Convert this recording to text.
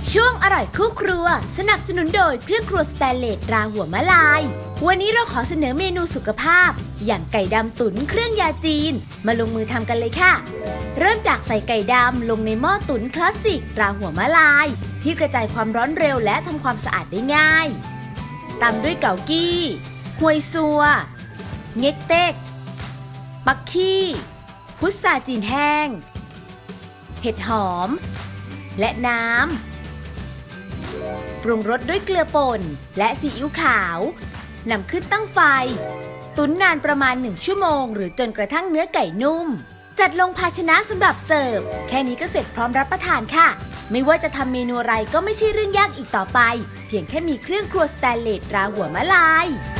ช่วงอร่อยคู่ครัวสนับสนุนโดยเครื่องครัวสแตนเลสตราหัวมะลายวันนี้เราขอเสนอเมนูสุขภาพอย่างไก่ดำตุ๋นเครื่องยาจีนมาลงมือทำกันเลยค่ะเริ่มจากใส่ไก่ดำลงในหม้อตุ๋นคลาสสิกตราหัวมะลายที่กระจายความร้อนเร็วและทำความสะอาดได้ง่ายตามด้วยเกากี้ฮวยซัวเง็กเต็กปักขี้พุทราจีนแห้งเห็ดหอมและน้ำปรุงรสด้วยเกลือป่นและซีอิ๊วขาวนำขึ้นตั้งไฟตุ๋นนานประมาณ1 ชั่วโมงหรือจนกระทั่งเนื้อไก่นุ่มจัดลงภาชนะสำหรับเสิร์ฟแค่นี้ก็เสร็จพร้อมรับประทานค่ะไม่ว่าจะทำเมนูอะไรก็ไม่ใช่เรื่องยากอีกต่อไปเพียงแค่มีเครื่องครัวสแตนเลสตราหัวมะลาย